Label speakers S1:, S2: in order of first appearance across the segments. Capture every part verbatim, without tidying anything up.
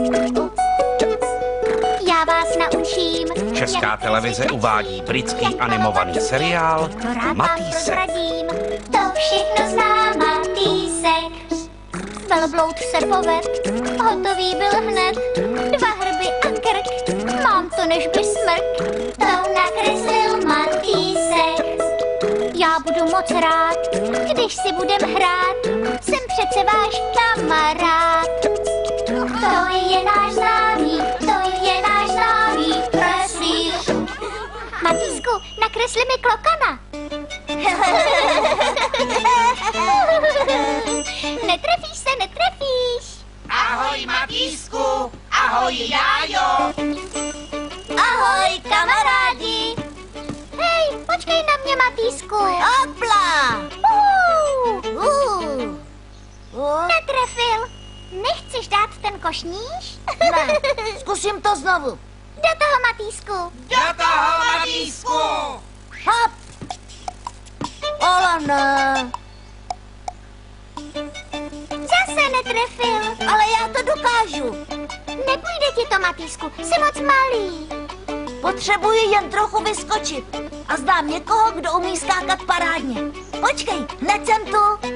S1: Já vás naučím.
S2: Česká televize uvádí britský animovaný seriál Matýsek.
S1: To všechno zná Matýsek. Velbloud se poved, hotový byl hned. Dva hrby a krk, mám to než by smrk. To nakreslil Matýsek. Já budu moc rád, když si budem hrát. Jsem přece váš kamarád. To je náš známý, to je náš známý kreslíř. Matýsku, nakresli mi klokana. Netrefíš se, netrefíš.
S3: Ahoj, Matýsku, ahoj, Jájo.
S1: Ahoj, kamarádi. Hej, počkej na mě, Matýsku.
S4: Hopla!
S1: Uh,
S4: Uh. Uh.
S1: Netrefil. Nechceš dát ten košníš?
S4: Ne, zkusím to znovu.
S1: Do toho, Matýsku.
S3: Do toho, Matýsku.
S4: Hop! Ale ne.
S1: Zase netrefil.
S4: Ale já to dokážu.
S1: Nepůjde ti to, Matýsku, jsi moc malý.
S4: Potřebuji jen trochu vyskočit. A znám někoho, kdo umí skákat parádně. Počkej, hned jsem tu.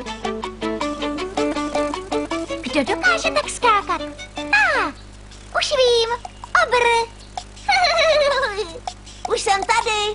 S1: Kdo dokáže tak skákat? A, ah, už vím, obr.
S4: Už jsem tady.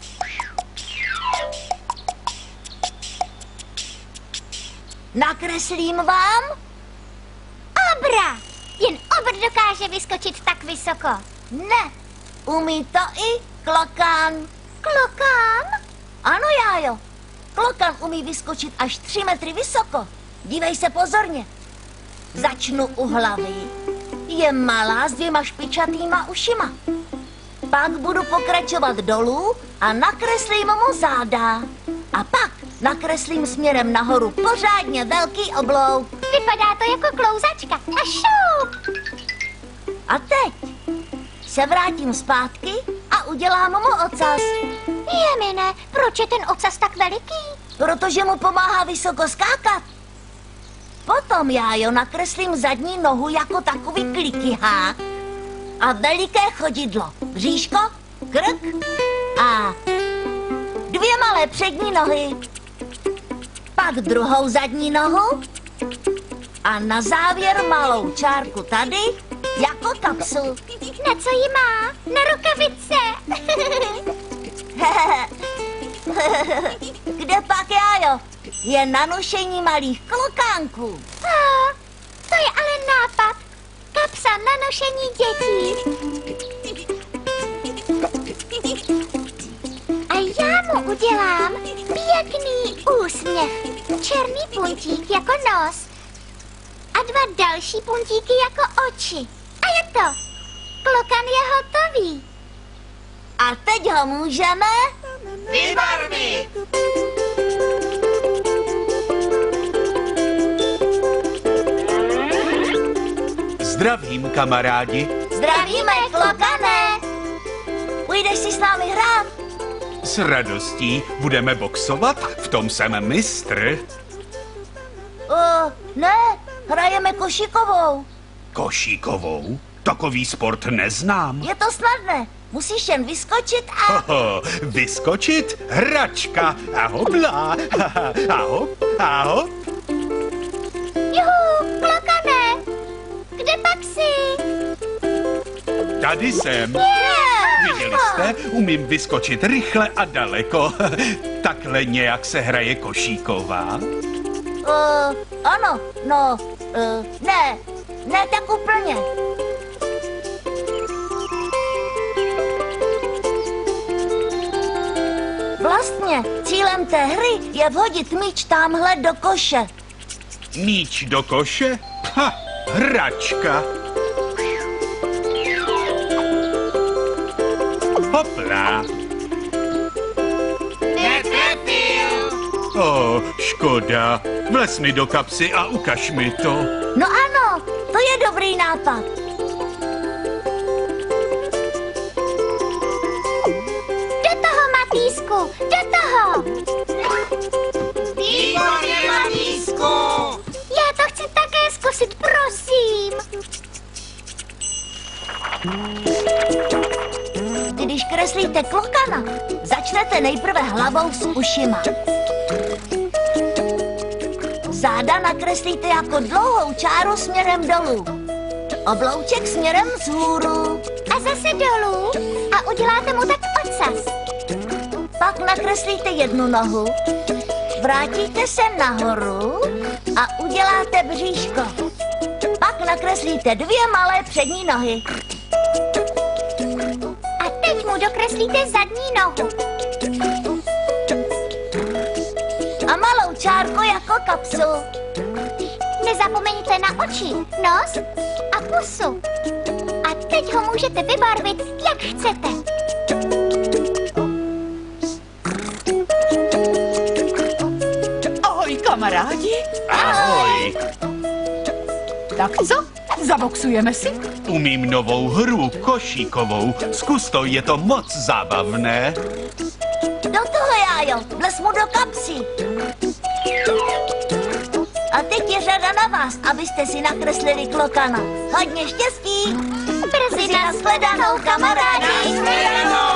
S4: Nakreslím vám?
S1: Obra. Jen obr dokáže vyskočit tak vysoko.
S4: Ne, umí to i klokan.
S1: Klokán?
S4: Ano, Jájo. Klokan umí vyskočit až tři metry vysoko. Dívej se pozorně. Začnu u hlavy. Je malá s dvěma špičatýma ušima. Pak budu pokračovat dolů a nakreslím mu záda. A pak nakreslím směrem nahoru pořádně velký oblouk.
S1: Vypadá to jako klouzačka. A šup!
S4: A teď se vrátím zpátky a udělám mu ocas.
S1: Jemine, proč je ten ocas tak veliký?
S4: Protože mu pomáhá vysoko skákat. Potom, Jájo, nakreslím zadní nohu jako takový klikihák a veliké chodidlo. Bříško, krk a dvě malé přední nohy. Pak druhou zadní nohu a na závěr malou čárku tady jako kapsu.
S1: Na co jí má? Na rukavice.
S4: Kde pak, Jájo? Je na nošení malých klokánků.
S1: A, to je ale nápad. Kapsa na nošení dětí. A já mu udělám pěkný úsměv. Černý puntík jako nos. A dva další puntíky jako oči. A je to. Klokan je hotový.
S4: A teď ho můžeme
S3: vybarvit.
S2: Zdravím, kamarádi.
S4: Zdravíme, klokane. Půjdeš si s námi hrát?
S2: S radostí budeme boxovat, v tom jsem mistr.
S4: Uh, ne, hrajeme košíkovou.
S2: Košíkovou? Takový sport neznám.
S4: Je to snadné. Musíš jen vyskočit a...
S2: Hoho, vyskočit? Hračka. A hopla. A hop, a hop.
S1: Juhu, klokane. Kde pak jsi?
S2: Tady jsem.
S1: Yeah.
S2: Viděli jste? Umím vyskočit rychle a daleko. Takhle nějak se hraje košíková.
S4: Uh, ano, no, uh, ne, ne tak úplně. Vlastně cílem té hry je vhodit míč tamhle do koše.
S2: Míč do koše? Ha, hračka. Hopla.
S3: Netrefil.
S2: O, škoda. Vlez mi do kapsy a ukaž mi to.
S4: No ano, to je dobrý nápad.
S1: Do toho, Matýsku, do toho.
S3: Výborně, Matýsku.
S1: Já to chci také zkusit, prosím.
S4: Když kreslíte klokana, začnete nejprve hlavou s ušima. Záda nakreslíte jako dlouhou čáru směrem dolů. Oblouček směrem vzhůru.
S1: A zase dolů a uděláte mu tak ocas.
S4: Pak nakreslíte jednu nohu, vrátíte se nahoru a uděláte bříško. Pak nakreslíte dvě malé přední nohy.
S1: A teď mu dokreslíte zadní nohu.
S4: A malou čárku jako kapsu.
S1: Nezapomeňte na oči, nos a pusu. A teď ho můžete vybarvit, jak chcete.
S5: Ahoj, kamarádi.
S2: Ahoj!
S5: Tak co? Zaboxujeme si?
S2: Umím novou hru, košíkovou. Zkus to, je to moc zábavné.
S4: Do toho, Jájo, vles mu do kapsy. A teď je řada na vás, abyste si nakreslili klokana. Hodně štěstí!
S1: Brzy nashledanou, kamarádi!
S3: Nashledanou!